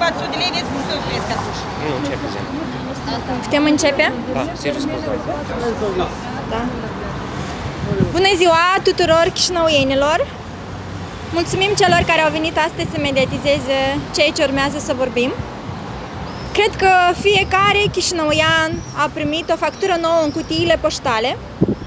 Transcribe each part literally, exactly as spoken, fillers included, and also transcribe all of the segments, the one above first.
patru sute de lei, veți cum să opresc atunci. Nu începe zi. Putem începe? Da, serios spus, Da. Bună ziua tuturor chișinăuienilor! Mulțumim celor care au venit astăzi să mediatizeze ceea ce urmează să vorbim. Cred că fiecare chișinăuian a primit o factură nouă în cutiile poștale.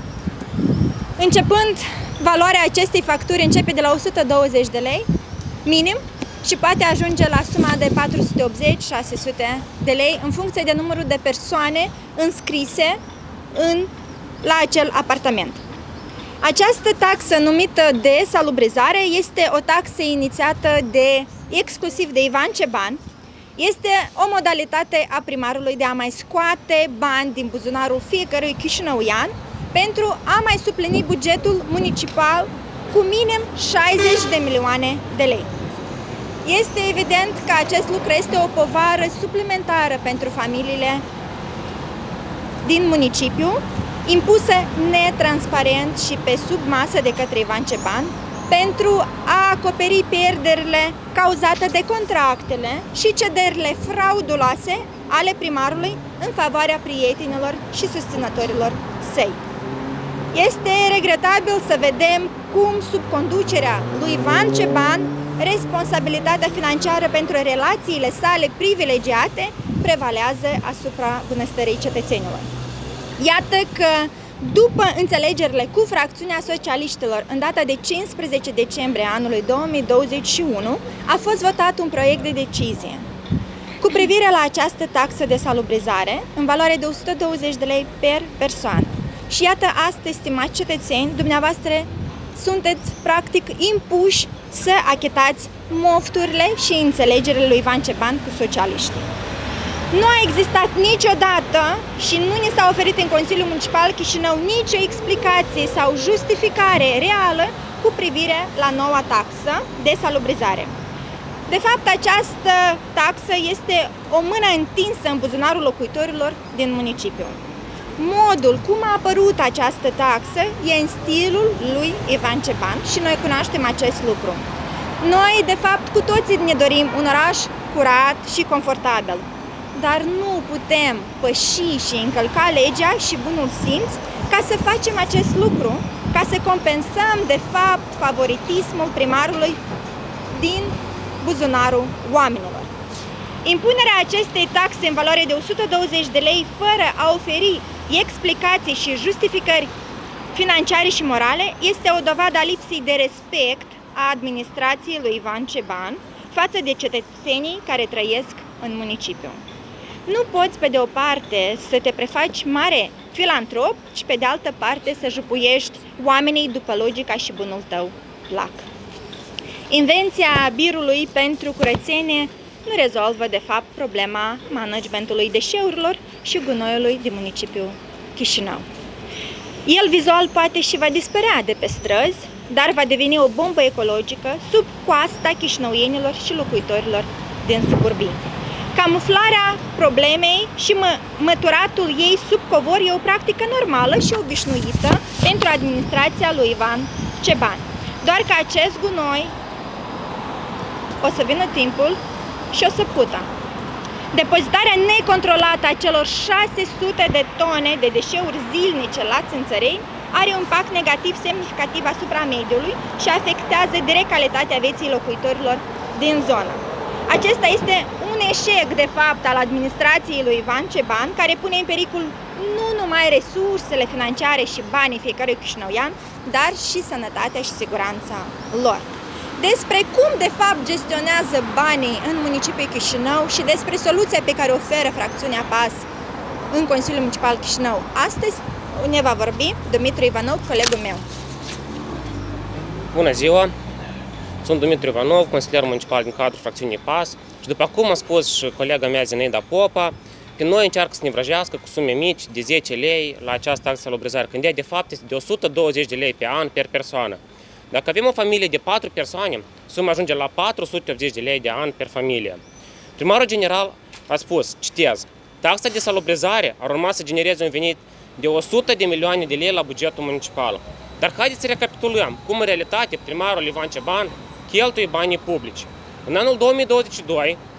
Începând, valoarea acestei facturi începe de la o sută douăzeci de lei, minim, și poate ajunge la suma de patru sute optzeci - șase sute de lei în funcție de numărul de persoane înscrise în, la acel apartament. Această taxă numită de salubrizare este o taxă inițiată de, exclusiv de Ivan Ceban. Este o modalitate a primarului de a mai scoate bani din buzunarul fiecărui chișinăuian pentru a mai suplini bugetul municipal cu minim șaizeci de milioane de lei. Este evident că acest lucru este o povară suplimentară pentru familiile din municipiu, impusă netransparent și pe sub masă de către Ivan Ceban, pentru a acoperi pierderile cauzate de contractele și cederile frauduloase ale primarului în favoarea prietenilor și susținătorilor săi. Este regretabil să vedem cum, sub conducerea lui Ivan Ceban, responsabilitatea financiară pentru relațiile sale privilegiate prevalează asupra bunăstării cetățenilor. Iată că, după înțelegerile cu fracțiunea socialiștilor în data de cincisprezece decembrie anului două mii douăzeci și unu, a fost votat un proiect de decizie cu privire la această taxă de salubrizare în valoare de o sută douăzeci de lei per persoană. Și iată, astăzi, stimați cetățeni, dumneavoastră sunteți practic impuși să achitați mofturile și înțelegerile lui Ivan Ceban cu socialiștii. Nu a existat niciodată și nu ni s-a oferit în Consiliul Municipal Chișinău nicio explicație sau justificare reală cu privire la noua taxă de salubrizare. De fapt, această taxă este o mână întinsă în buzunarul locuitorilor din municipiu. Modul cum a apărut această taxă e în stilul lui Ivan Ceban și noi cunoaștem acest lucru. Noi, de fapt, cu toții ne dorim un oraș curat și confortabil, dar nu putem păși și încălca legea și bunul simț ca să facem acest lucru, ca să compensăm, de fapt, favoritismul primarului din buzunarul oamenilor. Impunerea acestei taxe în valoare de o sută douăzeci de lei fără a oferi explicații și justificări financiare și morale este o dovadă a lipsei de respect a administrației lui Ivan Ceban față de cetățenii care trăiesc în municipiu. Nu poți, pe de o parte, să te prefaci mare filantrop și pe de altă parte să jupuiești oamenii după logica și bunul tău plac. Invenția birului pentru curățenie nu rezolvă, de fapt, problema managementului deșeurilor și gunoiului din municipiul Chișinău. El vizual poate și va dispărea de pe străzi, dar va deveni o bombă ecologică sub coasta chișinăuienilor și locuitorilor din suburbii. Camuflarea problemei și mă, măturatul ei sub covor e o practică normală și obișnuită pentru administrația lui Ivan Ceban. Doar că acest gunoi o să vină timpul și o să pută. Depozitarea necontrolată a celor șase sute de tone de deșeuri zilnice la țânțărei are un impact negativ semnificativ asupra mediului și afectează direct calitatea vieții locuitorilor din zonă. Acesta este un eșec, de fapt, al administrației lui Ivan Ceban, care pune în pericol nu numai resursele financiare și banii fiecărui chișinăuian, dar și sănătatea și siguranța lor. Despre cum, de fapt, gestionează banii în municipiul Chișinău și despre soluția pe care o oferă fracțiunea P A S în Consiliul Municipal Chișinău astăzi, ne va vorbi Dumitru Ivanov, colegul meu. Bună ziua! Sunt Dumitru Ivanov, consilier municipal din cadrul fracțiunii P A S și după cum a spus și colega mea Zinaida Popa, pe noi încearcă să ne vrăjească cu sume mici de zece lei la această taxă de salubrizare, când ea de fapt este de o sută douăzeci de lei pe an per persoană. Dacă avem o familie de patru persoane, suma ajunge la patru sute optzeci de lei de an per familie. Primarul general a spus, citez, taxa de salubrizare ar urma să genereze un venit de o sută de milioane de lei la bugetul municipal. Dar haideți să recapitulăm cum în realitate primarul Ivan Ceban cheltuie banii publici. În anul două mii douăzeci și doi,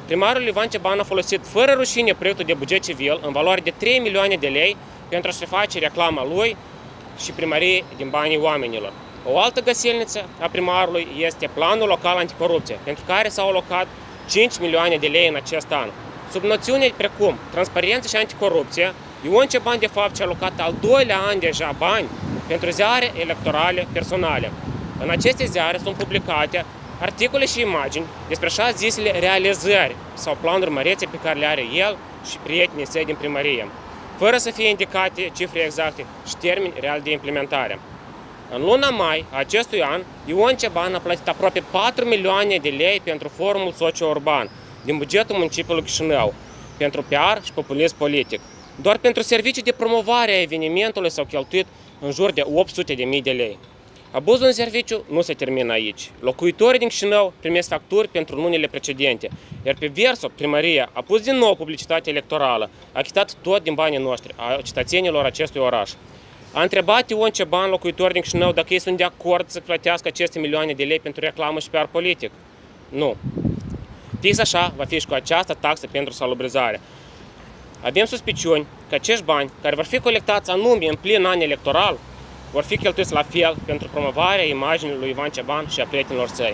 primarul Ivan Ceban a folosit fără rușine proiectul de buget civil în valoare de trei milioane de lei pentru a-și face reclama lui și primăriei din banii oamenilor. O altă găselniță a primarului este planul local anticorupție, pentru care s-au alocat cinci milioane de lei în acest an. Sub noțiune precum transparență și anticorupție, Ion Ceban de fapt și-a alocat al doilea an deja bani pentru ziare electorale personale. În aceste ziare sunt publicate articole și imagini despre așa zisele realizări sau planuri mărețe pe care le are el și prietenii săi din primărie, fără să fie indicate cifre exacte și termeni reali de implementare. În luna mai a acestui an, Ion Ceban a plătit aproape patru milioane de lei pentru forumul socio-urban din bugetul municipiului Chișinău, pentru P R și populism politic. Doar pentru servicii de promovare a evenimentului s-au cheltuit în jur de opt sute de mii de lei. Abuzul în serviciu nu se termină aici. Locuitorii din Chișinău primesc facturi pentru lunile precedente, iar pe verso, primăria a pus din nou publicitate electorală, achitat tot din banii noștri, a cetățenilor acestui oraș. A întrebat Ion Ceban locuitorii din Chișinău dacă ei sunt de acord să plătească aceste milioane de lei pentru reclamă și P R politic. Nu. Fix așa va fi și cu această taxă pentru salubrizare. Avem suspiciuni că acești bani, care vor fi colectați anume în plin an electoral, vor fi cheltuiți la fel pentru promovarea imaginii lui Ivan Ceban și a prietenilor săi.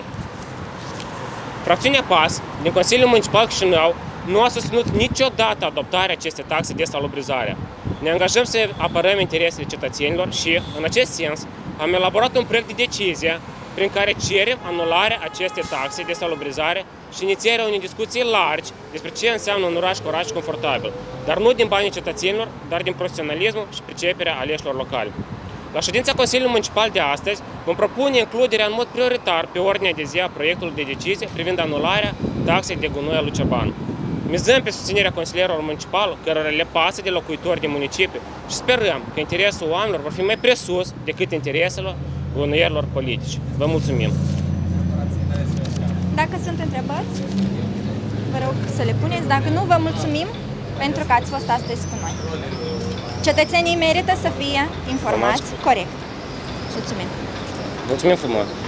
Fracțiunea P A S din Consiliul Municipal Chișinău nu a susținut niciodată adoptarea acestei taxe de salubrizare. Ne angajăm să apărăm interesele cetățenilor și, în acest sens, am elaborat un proiect de decizie prin care cerem anularea acestei taxe de salubrizare și inițierea unei discuții largi despre ce înseamnă un oraș cu oraș confortabil, dar nu din banii cetățenilor, dar din profesionalismul și priceperea aleșilor locali. La ședința Consiliului Municipal de astăzi vom propune includerea în mod prioritar pe ordinea de zi a proiectului de decizie privind anularea taxei de gunoi a lui Ceban. Mizăm pe susținerea consilierilor municipali, cărora le pasă de locuitori din municipiu și sperăm că interesul oamenilor vor fi mai presus decât interesele gunoierilor politici. Vă mulțumim! Dacă sunt întrebări, vă rog să le puneți. Dacă nu, vă mulțumim pentru că ați fost astăzi cu noi. Cetățenii merită să fie informați corect. Mulțumim! Mulțumim frumos!